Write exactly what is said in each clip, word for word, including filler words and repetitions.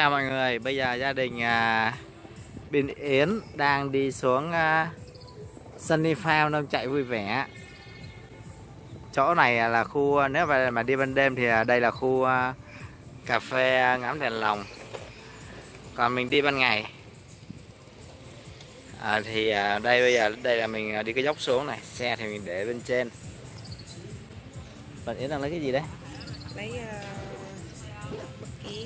chào mọi người, bây giờ gia đình à, Bình Yến đang đi xuống à, Sunny Farm nông chạy vui vẻ. Chỗ này là khu, nếu mà, mà đi ban đêm thì đây là khu à, cà phê ngắm đèn lồng. Còn mình đi ban ngày à, thì à, đây bây giờ đây là mình đi cái dốc xuống này, xe thì mình để bên trên. Bạn Yến đang lấy cái gì đấy? Lấy uh, bất kiến.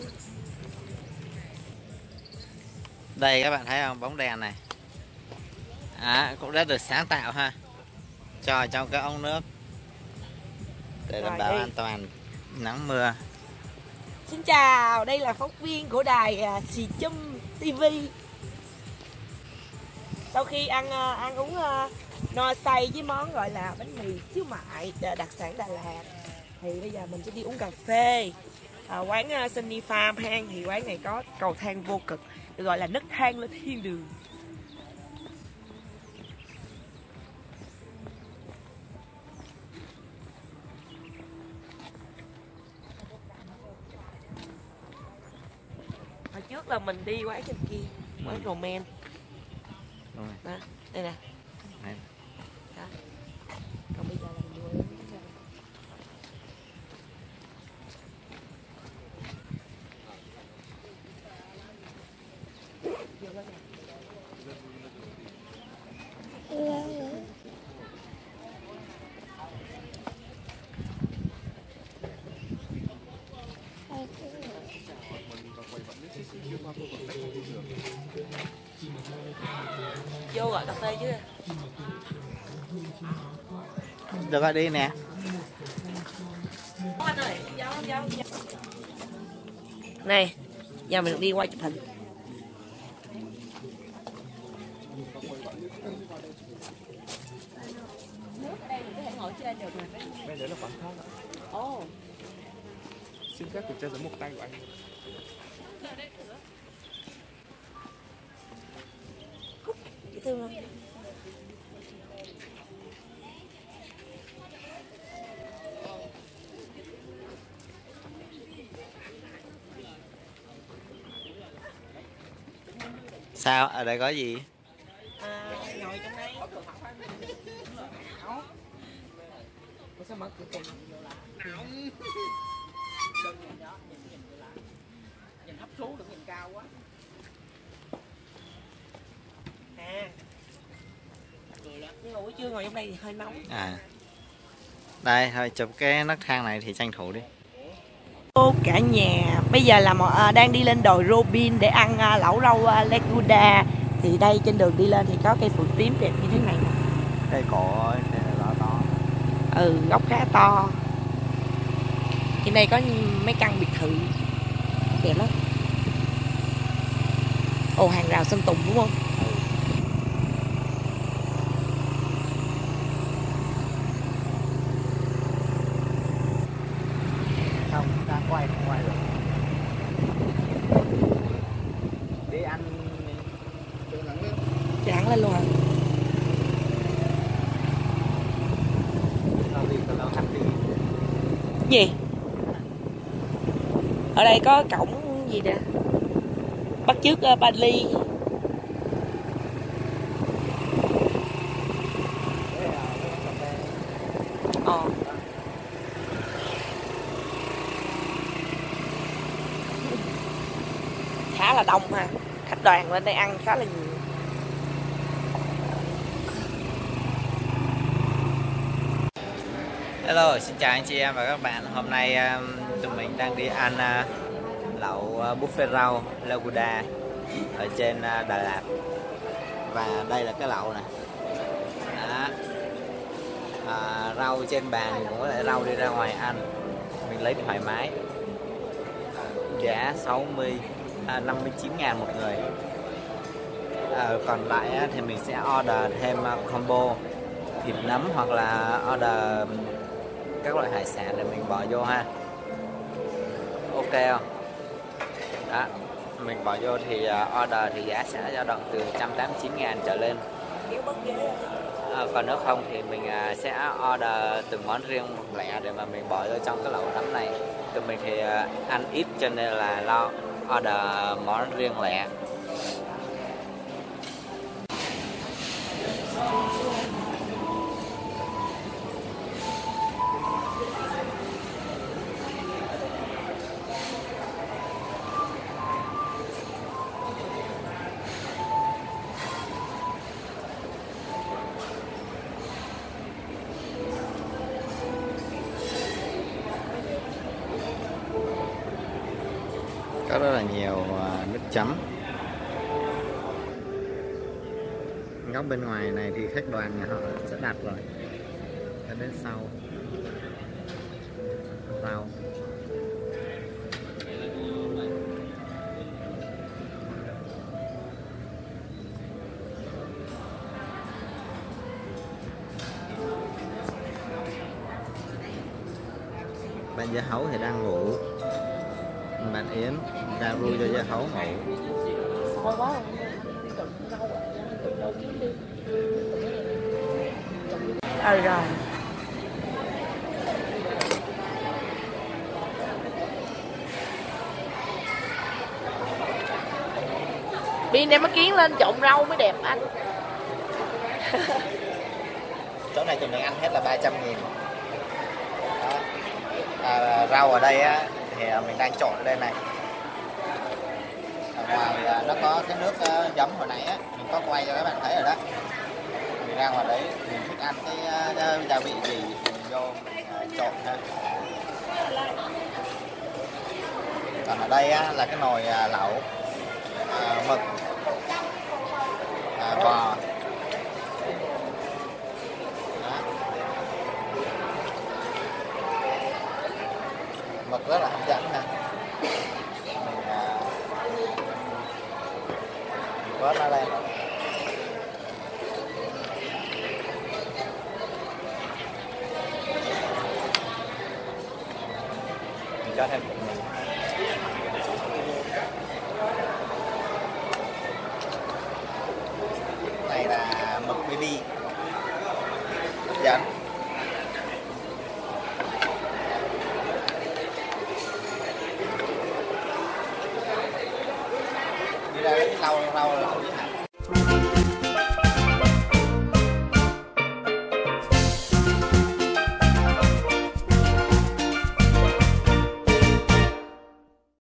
Đây các bạn thấy không, bóng đèn này à, cũng rất được sáng tạo ha, cho trong cái ống nước để đảm bảo an toàn nắng mưa. Xin chào, đây là phóng viên của đài uh, Xì Chum ti vi. Sau khi ăn uh, ăn uống uh, no say với món gọi là bánh mì xíu mại đặc sản Đà Lạt, thì bây giờ mình sẽ đi uống cà phê à, quán uh, Sunny Farm hang. Thì quán này có cầu thang vô cực, được gọi là nấc thang lên thiên đường. Hồi trước là mình đi quán trên kia, quán Roman. Đó, đây nè. Đó. Còn bây giờ là mình đi vô gọi cà phê chứ. Được rồi, đi nè. Anh ơi, giao, giao, giao. Này, giờ mình đi qua chụp hình. Nước ở đây mình có thể ngồi trên được nè. Bên đấy là quán khác ạ. Ồ. Xin phép kiểm tra giấy một tay của anh. Dễ thương không? Sao? Ở đây có gì? À, ngồi trong đây. Sao mở cửa cùng? Nhìn hấp xuống đừng nhìn cao quá. À. Nhưng mà buổi trưa ngồi trong đây thì hơi nóng. À. Đây thôi, chụp cái nấc thang này thì tranh thủ đi. Ô cả nhà, bây giờ là một, à, đang đi lên đồi Robin để ăn à, lẩu rau à, Laguda. Thì đây trên đường đi lên thì có cây phượng tím đẹp như thế này nè. Cây cổ này là to. Ừ, gốc khá to. Trên đây có mấy căn biệt thự đẹp lắm. Ồ, hàng rào Sơn Tùng đúng không? Ừ. Không, ta quay không quay được. Đi ăn Chạy thẳng lên luôn hả? sao đi còn lâu thắt đi. Gì? Ở đây có cổng gì nè, bắt chước uh, Bali. Ờ. Khá là đông ha, khách đoàn lên đây ăn khá là nhiều. Hello, xin chào anh chị em và các bạn. Hôm nay um, tụi mình đang đi ăn uh, lẩu uh, buffet rau Laguda ở trên uh, Đà Lạt. Và đây là cái lẩu này. Đó. À, rau trên bàn mình cũng có thể rau đi ra ngoài ăn. Mình lấy thoải mái. Giá sáu mươi, à, năm mươi chín ngàn một người. À, còn lại uh, thì mình sẽ order thêm uh, combo thịt nấm hoặc là order các loại hải sản để mình bỏ vô ha. Ok không? Đó, mình bỏ vô thì uh, order thì giá sẽ dao động từ một trăm tám mươi chín ngàn trở lên. À, còn nếu không thì mình uh, sẽ order từng món riêng một lẻ để mà mình bỏ vô trong cái lẩu nấm này. Tụi mình thì uh, ăn ít cho nên là lo order món riêng lẻ. Có rất là nhiều nước chấm. Góc bên ngoài này thì khách đoàn nhà họ sẽ đặt rồi. Ở bên sau rau. Bạn dưa hấu thì đang ngủ. Bạn Yến ra vui cho dưa hấu ngủ. Thôi quá rồi. rồi. Pin đem mắt kiến lên trộn rau mới đẹp anh. Chỗ này tụi mình ăn hết là ba trăm nghìn. Đó. À, rau ở đây á, thì mình đang trộn lên này. Ở ngoài nó có cái nước giấm hồi nãy á, mình có quay cho các bạn thấy rồi đó. Mình ra ngoài đấy mình thích ăn cái gia vị gì mình vô mình trộn ha. Còn ở đây á, là cái nồi lẩu à, mực à, bò. Mực rất là hấp dẫn nè. Mình à, vớt nó lên. Mình cho thêm một mình. Này là mực baby hấp dẫn. Rau rau là